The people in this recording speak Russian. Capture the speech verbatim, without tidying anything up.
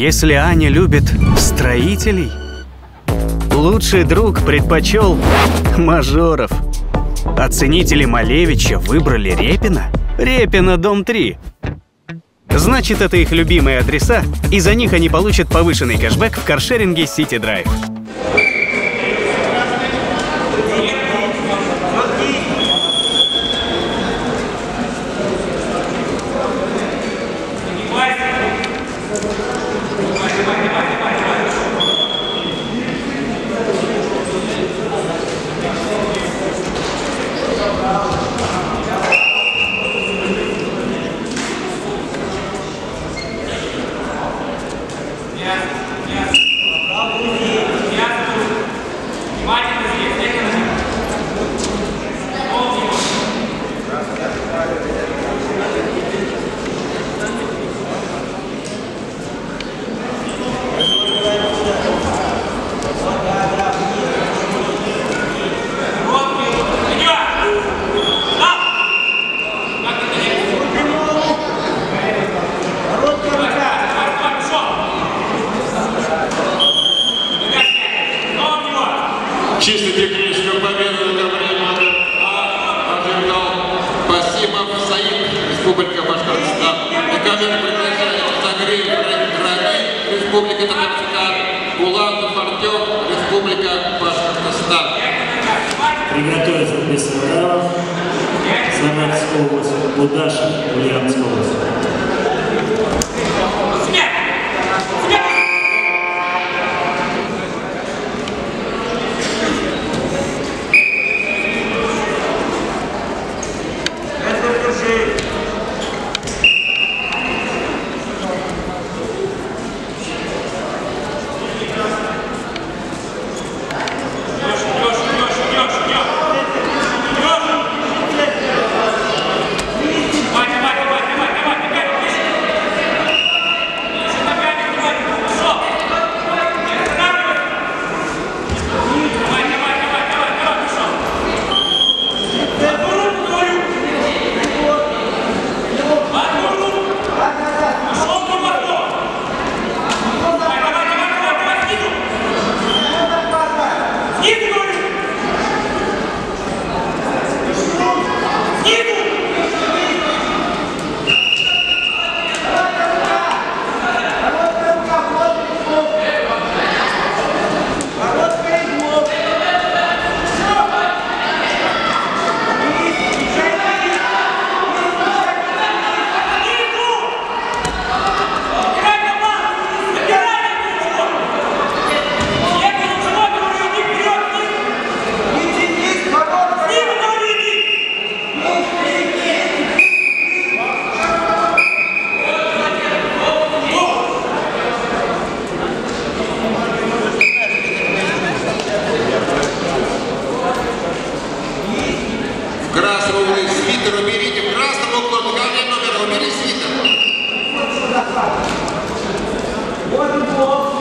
Если Аня любит строителей, лучший друг предпочел мажоров. А ценители Малевича выбрали Репина? Репина, дом три. Значит, это их любимые адреса, и за них они получат повышенный кэшбэк в каршеринге City Drive. Чисто техническую победу в это время одержал Басимов Саид, Республика Башкортостан. На камеру приглашается Загрей Рами, Республика Татарстан, Булатов Артем, Республика Башкортостан. Приготовиться к Бессараву, Самарская область, Будашев, Ульяновская область. Красный свитер уберите, в красном углу, номер, убери свитер.